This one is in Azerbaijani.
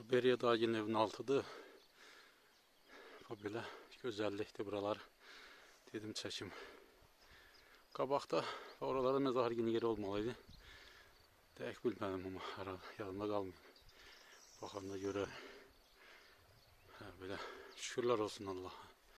Beriye Dağı'nın evinin altıdır. Böyle güzellikti buralar. Dedim çekim. Qabaqda oralarda mezar yeni yeri olmalıydı. Dəqiq bilmədim ama herhalde yanımda qalmıyor. Baxanda görə böyle şükürlər olsun Allah'a.